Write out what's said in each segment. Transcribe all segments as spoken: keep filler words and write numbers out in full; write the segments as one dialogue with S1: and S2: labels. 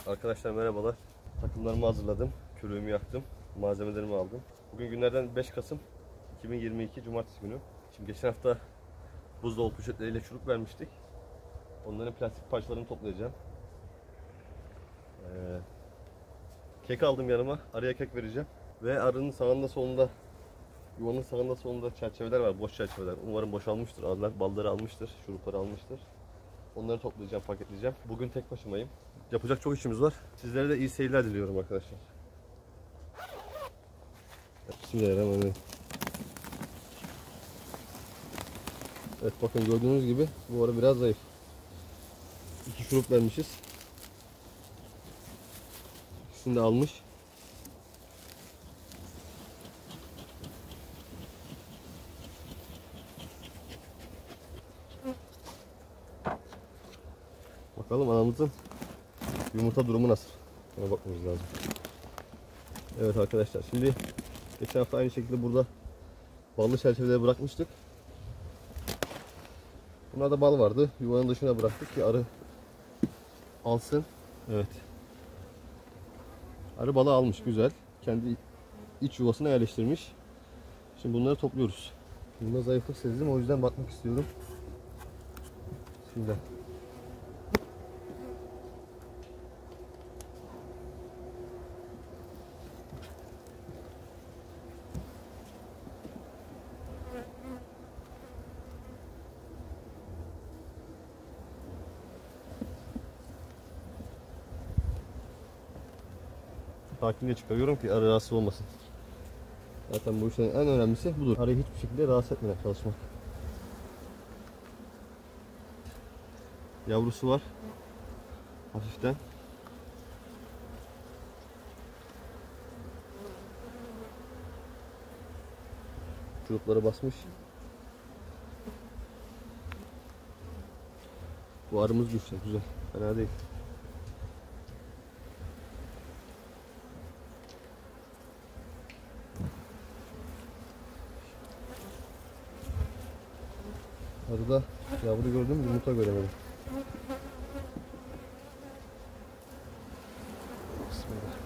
S1: Arkadaşlar merhabalar. Takımlarımı hazırladım. Kürüğümü yaktım. Malzemelerimi aldım. Bugün günlerden beş Kasım iki bin yirmi iki Cumartesi günü. Şimdi geçen hafta buzdolabı poşetleriyle çürük vermiştik. Onların plastik parçalarını toplayacağım. Ee, kek aldım yanıma. Araya kek vereceğim. Ve arının sağında solunda, yuvanın sağında solunda çerçeveler var. Boş çerçeveler. Umarım boşalmıştır. Arılar balları almıştır. Şurupları almıştır. Onları toplayacağım, paketleyeceğim. Bugün tek başımayım. Yapacak çok işimiz var. Sizlere de iyi seyirler diliyorum arkadaşlar. Bismillahirrahmanirrahim. Evet, bakın gördüğünüz gibi bu arı biraz zayıf. İki şurup vermişiz. İkisini de almış. Bakalım anamızın yumurta durumu nasıl? Ona bakmamız lazım. Evet arkadaşlar, şimdi geçen hafta aynı şekilde burada ballı çerçeveleri bırakmıştık. Bunlarda bal vardı. Yuvanın dışına bıraktık ki arı alsın. Evet. Arı balı almış, güzel. Kendi iç yuvasına yerleştirmiş. Şimdi bunları topluyoruz. Bunda zayıflık sezdim, o yüzden bakmak istiyorum. Bismillah. Sakince çıkarıyorum ki arı rahatsız olmasın. Zaten bu işlerin en önemlisi budur. Arıyı hiçbir şekilde rahatsız etmeden çalışmak. Yavrusu var. Hafiften. Çubukları basmış. Bu arımız güçlü, güzel. Fena değil. Arıda yavru gördüm, yumurta göremedim. Bismillah.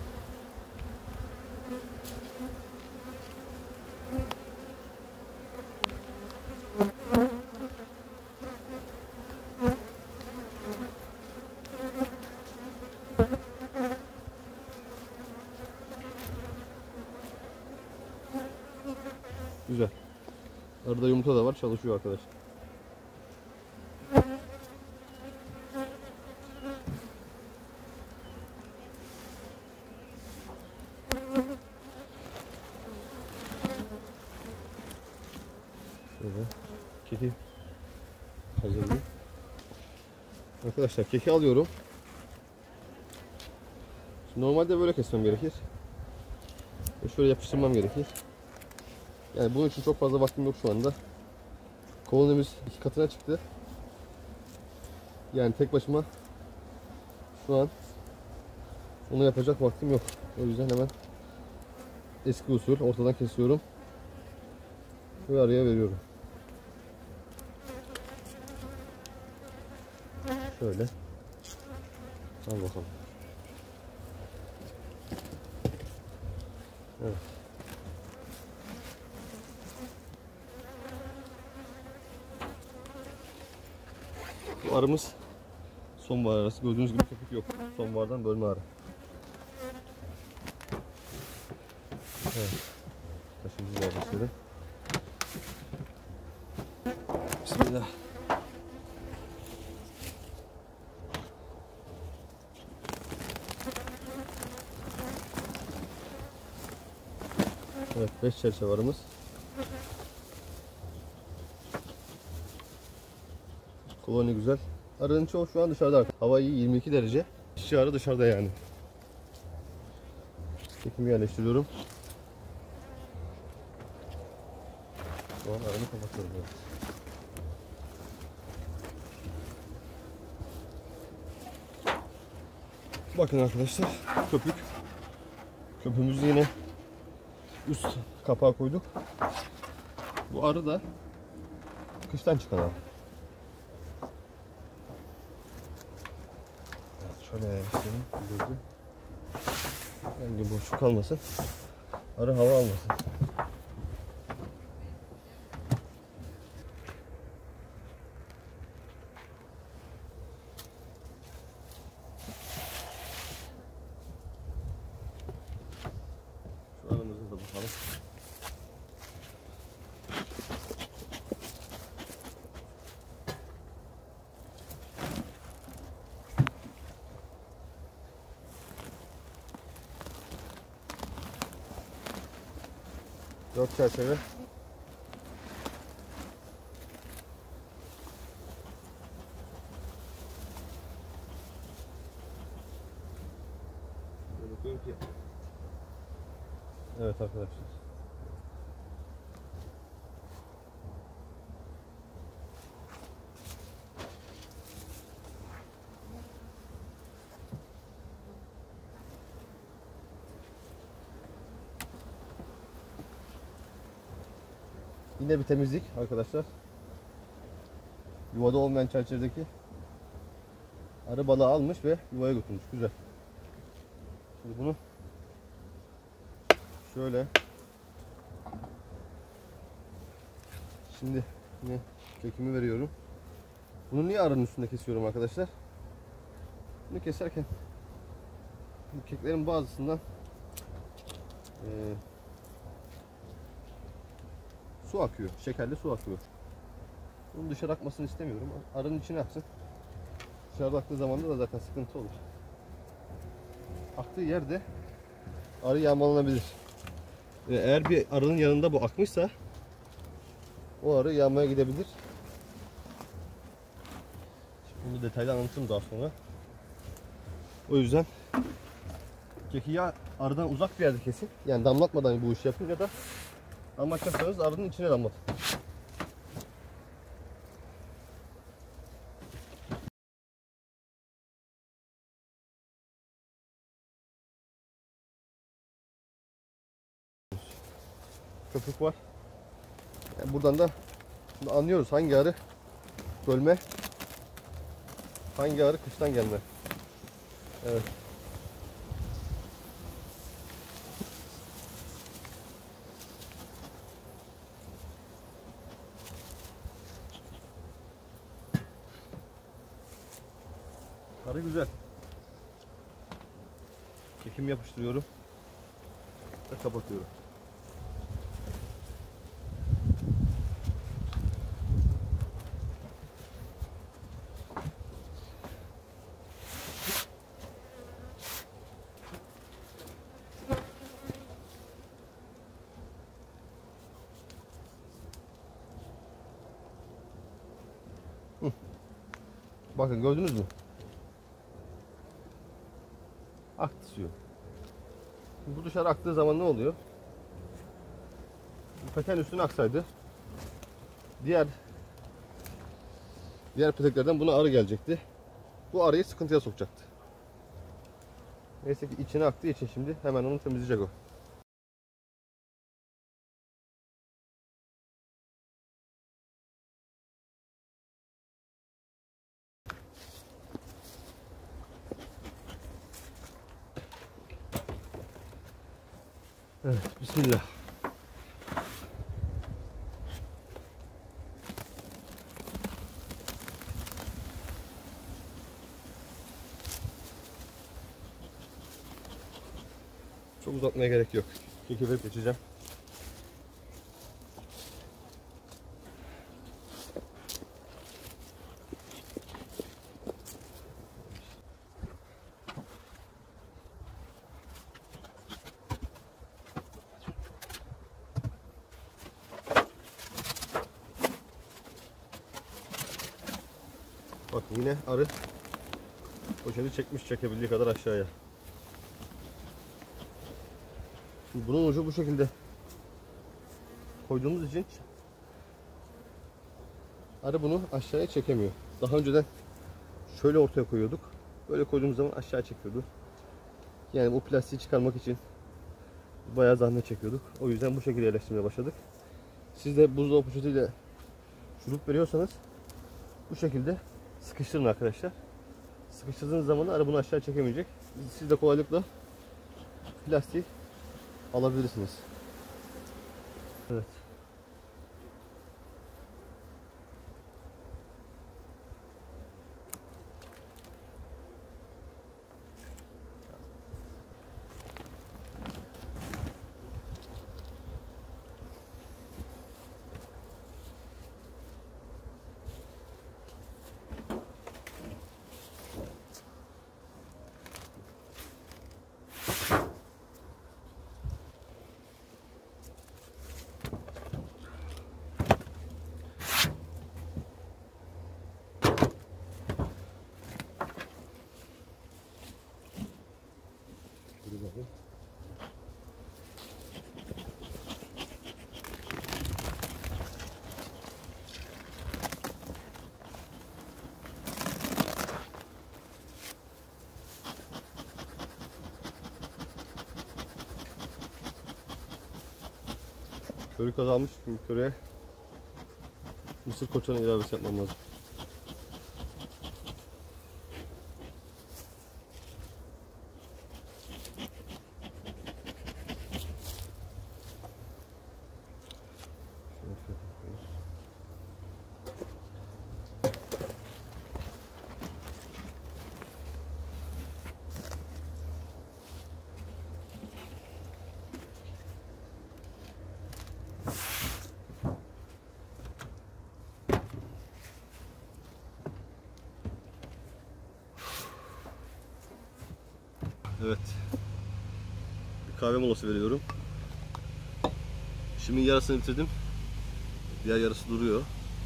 S1: Güzel. Arada yumurta da var, çalışıyor arkadaşlar. Şöyle keki hazırlayayım. Arkadaşlar keki alıyorum. Şimdi normalde böyle kesmem gerekir. Ve şöyle yapıştırmam gerekir. Yani bunun için çok fazla vaktim yok şu anda. Kolonimiz iki katına çıktı. Yani tek başıma şu an onu yapacak vaktim yok. O yüzden hemen eski usul ortadan kesiyorum ve araya veriyorum. Şöyle. Al bakalım. Evet. Bu arımız sonbahar arası. Gördüğünüz gibi köpük yok. Sonbahardan bölme arı. Evet. Taşımızı yerleştirelim. Bismillah. Evet, beş çerçeve arımız. Koloni güzel. Arının çoğu şu an dışarıda. Hava iyi, yirmi iki derece. Dişi arı dışarıda yani. Kekimi yerleştiriyorum. Şu an arımı kapatıyorum. Evet. Bakın arkadaşlar, köpük. Köpüğümüzü yine üst kapağı koyduk. Bu arı da kıştan çıkan arı. Şöyle yerleştirelim. Gözü. Yani boşluk kalmasın. Arı hava almasın. Şu arımızı da bakalım. Dört çerçeve. Böyle koyayım ki. Evet arkadaşlar. Yine bir temizlik arkadaşlar. Yuvada olmayan çerçevedeki arı balığı almış ve yuvaya götürmüş. Güzel. Şimdi bunu şöyle, şimdi yine kekimi veriyorum. Bunu niye arının üstünde kesiyorum arkadaşlar? Bunu keserken bu keklerin bazısından e, su akıyor. Şekerli su akıyor. Bunun dışarı akmasını istemiyorum. Arının içine aksın. Dışarıda aktığı zaman da zaten sıkıntı olur. Aktığı yerde arı yağmalanabilir. Eğer bir arının yanında bu akmışsa o arı yağmaya gidebilir. Şimdi bunu detaylı anlatırım daha sonra. O yüzden keki ya arıdan uzak bir yerde kesin. Yani damlatmadan bu işi yapın ya da damlatacaksanız arının içine damlatın. Köpük var. Yani buradan da anlıyoruz hangi arı bölme, hangi arı kıştan gelme. Evet. Arı güzel. Kekim yapıştırıyorum ve kapatıyorum. Hı. Bakın gördünüz mü? Aktı suyu. Bu dışarı aktığı zaman ne oluyor? Bu peten üstüne aksaydı diğer diğer peteklerden buna arı gelecekti. Bu arıyı sıkıntıya sokacaktı. Neyse ki içine aktığı için şimdi hemen onu temizleyecek o. Evet, bismillah. Çok uzatmaya gerek yok. Keki verip geçeceğim. Bakın yine arı poşeti çekmiş çekebildiği kadar aşağıya. Şimdi bunun ucu bu şekilde koyduğumuz için arı bunu aşağıya çekemiyor. Daha önceden şöyle ortaya koyuyorduk. Böyle koyduğumuz zaman aşağı çekiyordu. Yani bu plastiği çıkarmak için bayağı zahmet çekiyorduk. O yüzden bu şekilde yerleştirmeye başladık. Siz de buzdolabı poşetiyle şurup veriyorsanız bu şekilde sıkıştırın arkadaşlar. sıkıştırdığınız zaman arı bunu aşağı çekemeyecek. Siz de kolaylıkla plastik alabilirsiniz. Evet. Körük azalmış, çünkü körüye mısır koçanın ilavesi yapmam lazım. Evet. Bir kahve molası veriyorum. Şimdi yarısını bitirdim. Diğer yarısı duruyor.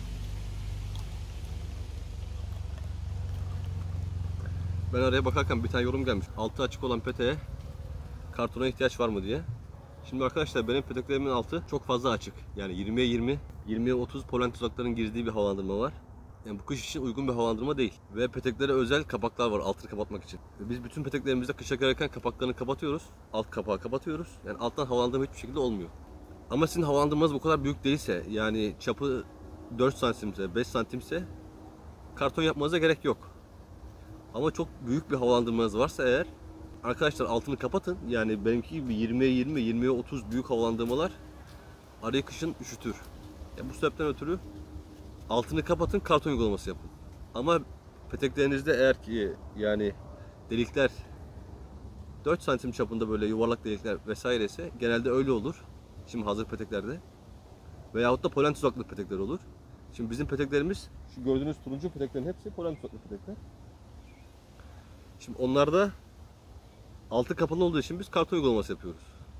S1: Ben araya bakarken bir tane yorum gelmiş. Altı açık olan peteğe kartona ihtiyaç var mı diye. Şimdi arkadaşlar benim peteklerimin altı çok fazla açık. Yani yirmiye yirmi, yirmiye otuz polen tuzaklarının girdiği bir havalandırma var. Yani bu kış için uygun bir havalandırma değil. Ve peteklere özel kapaklar var altını kapatmak için. Ve biz bütün peteklerimizde kışa girerken kapaklarını kapatıyoruz. Alt kapağı kapatıyoruz. Yani alttan havalandırma hiçbir şekilde olmuyor. Ama sizin havalandırmanız bu kadar büyük değilse, yani çapı dört santimse, beş santimse karton yapmanıza gerek yok. Ama çok büyük bir havalandırmanız varsa eğer, arkadaşlar altını kapatın. Yani benimki gibi yirmiye yirmi, yirmiye otuz büyük havalandırmalar arayı kışın üşütür. Yani bu sebepten ötürü altını kapatın, karton uygulaması yapın. Ama peteklerinizde eğer ki yani delikler dört santim çapında böyle yuvarlak delikler vesaire ise genelde öyle olur. Şimdi hazır peteklerde. Veyahut da polen tuzaklı petekler olur. Şimdi bizim peteklerimiz, şu gördüğünüz turuncu peteklerin hepsi polen tuzaklı petekler. Şimdi onlarda altı kapalı olduğu için biz karton uygulaması yapıyoruz.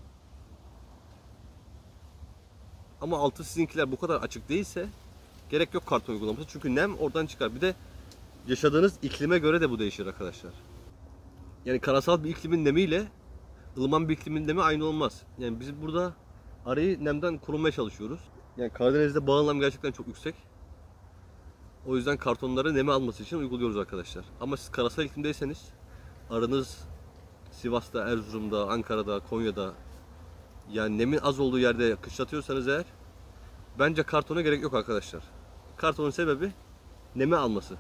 S1: Ama altı sizinkiler bu kadar açık değilse gerek yok karton uygulaması. Çünkü nem oradan çıkar. Bir de yaşadığınız iklime göre de bu değişir arkadaşlar. Yani karasal bir iklimin nemiyle ılıman bir iklimin nemi aynı olmaz. Yani biz burada arayı nemden korumaya çalışıyoruz. Yani Karadeniz'de bağ nem gerçekten çok yüksek. O yüzden kartonları nemi alması için uyguluyoruz arkadaşlar. Ama siz karasal iklimdeyseniz, arınız Sivas'ta, Erzurum'da, Ankara'da, Konya'da, yani nemin az olduğu yerde kışlatıyorsanız eğer, bence kartona gerek yok arkadaşlar. Kartonun sebebi nemi alması.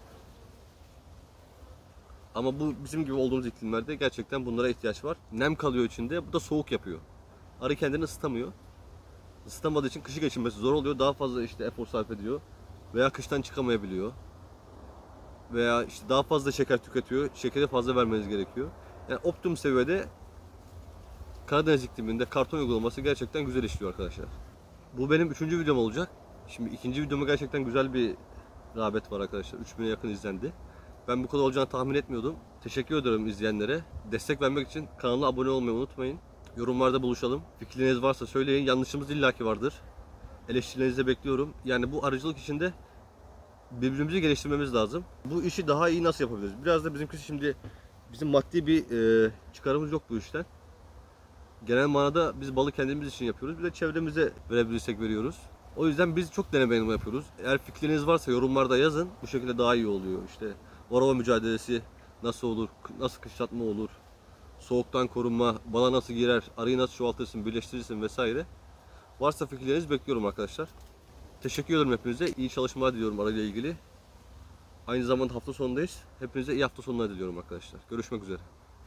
S1: Ama bu bizim gibi olduğumuz iklimlerde gerçekten bunlara ihtiyaç var. Nem kalıyor içinde, bu da soğuk yapıyor. Arı kendini ısıtamıyor. Isıtamadığı için kışı geçirmesi zor oluyor. Daha fazla işte efor sarf ediyor. Veya kıştan çıkamayabiliyor. Veya işte daha fazla şeker tüketiyor. Şekeri fazla vermeniz gerekiyor. Yani optimum seviyede Karadeniz ikliminde karton uygulaması gerçekten güzel işliyor arkadaşlar. Bu benim üçüncü videom olacak. Şimdi ikinci videoma gerçekten güzel bir rağbet var arkadaşlar. üç bine yakın izlendi. Ben bu kadar olacağını tahmin etmiyordum. Teşekkür ederim izleyenlere. Destek vermek için kanala abone olmayı unutmayın. Yorumlarda buluşalım. Fikirleriniz varsa söyleyin. Yanlışımız illaki vardır. Eleştirilerinizi de bekliyorum. Yani bu arıcılık işinde birbirimizi geliştirmemiz lazım. Bu işi daha iyi nasıl yapabiliriz? Biraz da bizimkisi şimdi bizim maddi bir e, çıkarımız yok bu işten. Genel manada biz balı kendimiz için yapıyoruz. Bir de çevremize verebilirsek veriyoruz. O yüzden biz çok deneme yanılma yapıyoruz. Eğer fikirleriniz varsa yorumlarda yazın. Bu şekilde daha iyi oluyor. İşte varroa mücadelesi nasıl olur? Nasıl kışlatma olur? Soğuktan korunma, bala nasıl girer? Arıyı nasıl çoğaltırsın, birleştirirsin vesaire. Varsa fikirlerinizi bekliyorum arkadaşlar. Teşekkür ederim hepinize. İyi çalışmalar diliyorum arayla ilgili. Aynı zamanda hafta sonundayız. Hepinize iyi hafta sonları diliyorum arkadaşlar. Görüşmek üzere.